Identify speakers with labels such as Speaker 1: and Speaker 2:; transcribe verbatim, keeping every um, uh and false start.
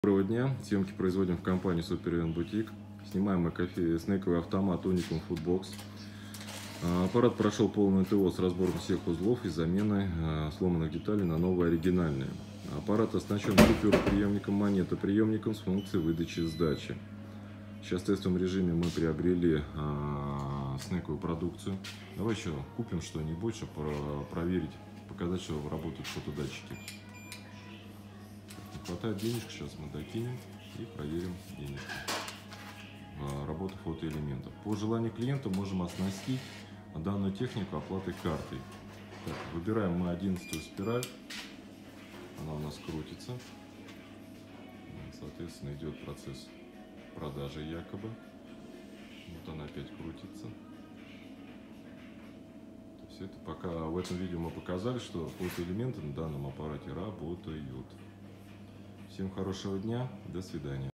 Speaker 1: Доброго дня. Съемки производим в компании Super Event Boutique. Снимаем мы кофе, снековый автомат Unicum Foodbox. Аппарат прошел полное ТО с разбором всех узлов и заменой сломанных деталей на новые оригинальные. Аппарат оснащен купюроприемником, монетоприемником с функцией выдачи и сдачи. Сейчас в тестовом режиме мы приобрели а, снековую продукцию. Давай еще купим что-нибудь, чтобы проверить, показать, что работают фотодатчики. Не хватает денежек, сейчас мы докинем и проверим денежки. Работу фотоэлементов. По желанию клиента можем оснастить данную технику оплатой картой. Так, выбираем мы одиннадцатую спираль. Она у нас крутится. Соответственно, идет процесс продажи якобы. Вот она опять крутится. То есть это пока в этом видео мы показали, что фотоэлементы на данном аппарате работают. Всем хорошего дня, до свидания.